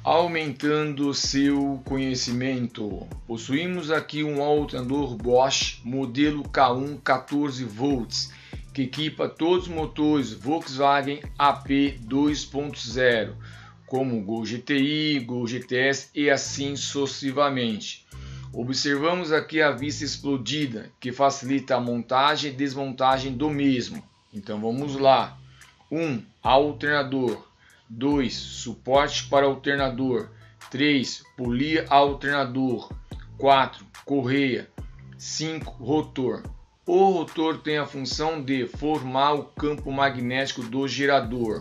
Aumentando seu conhecimento. Possuímos aqui um alternador Bosch modelo K1 14 volts que equipa todos os motores Volkswagen AP 2.0 como Gol GTI, Gol GTS e assim sucessivamente. Observamos aqui a vista explodida que facilita a montagem e desmontagem do mesmo. Então vamos lá. 1. Alternador. 2. Suporte para alternador. 3. Polia alternador. 4. Correia. 5. Rotor. O rotor tem a função de formar o campo magnético do gerador.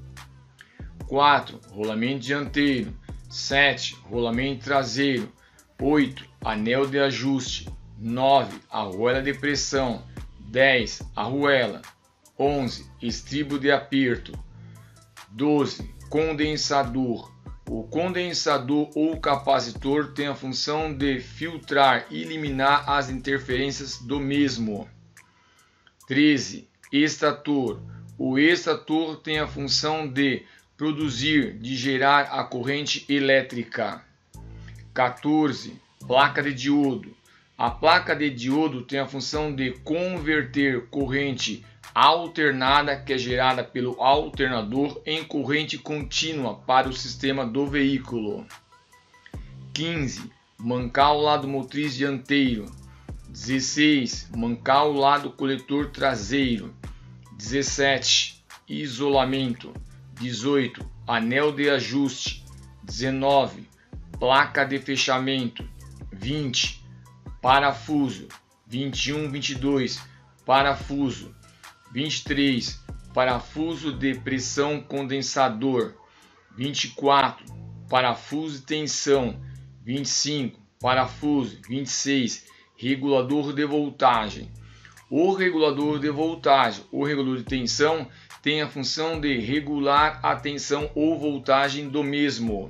4. Rolamento dianteiro. 7. Rolamento traseiro. 8. Anel de ajuste. 9. Arruela de pressão. 10. Arruela. 11. Estribo de aperto. 12. Condensador. O condensador ou capacitor tem a função de filtrar e eliminar as interferências do mesmo. 13. Estator. O estator tem a função de produzir, de gerar a corrente elétrica. 14. Placa de diodo. A placa de diodo tem a função de converter corrente alternada, que é gerada pelo alternador, em corrente contínua para o sistema do veículo. 15. Mancal lado motriz dianteiro. 16. Mancal lado coletor traseiro. 17. Isolamento. 18. Anel de ajuste. 19. Placa de fechamento. 20. Parafuso. 21, 22. Parafuso. 23. Parafuso de pressão condensador. 24. Parafuso de tensão. 25. Parafuso. 26. Regulador de voltagem. O regulador de voltagem, o regulador de tensão, tem a função de regular a tensão ou voltagem do mesmo.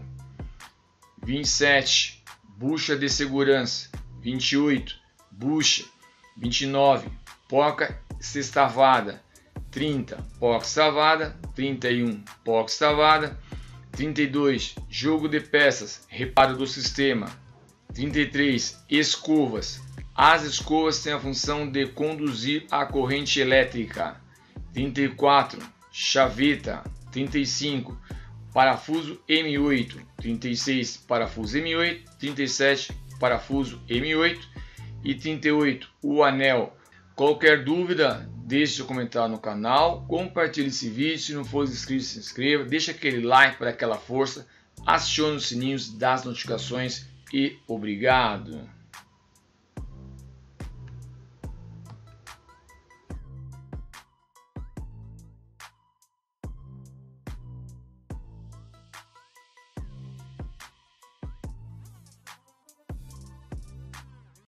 27. Bucha de segurança. 28. Bucha. 29. Porca sextavada. 30. Porca sextavada. 31. Porca sextavada. 32. Jogo de peças. Reparo do sistema. 33. Escovas. As escovas têm a função de conduzir a corrente elétrica. 34. Chaveta. 35. Parafuso M8. 36. Parafuso M8. 37. Parafuso M8. E 38. O anel. Qualquer dúvida, deixe seu comentário no canal, compartilhe esse vídeo, se não for inscrito, se inscreva, deixe aquele like para aquela força, acione os sininhos das notificações e obrigado!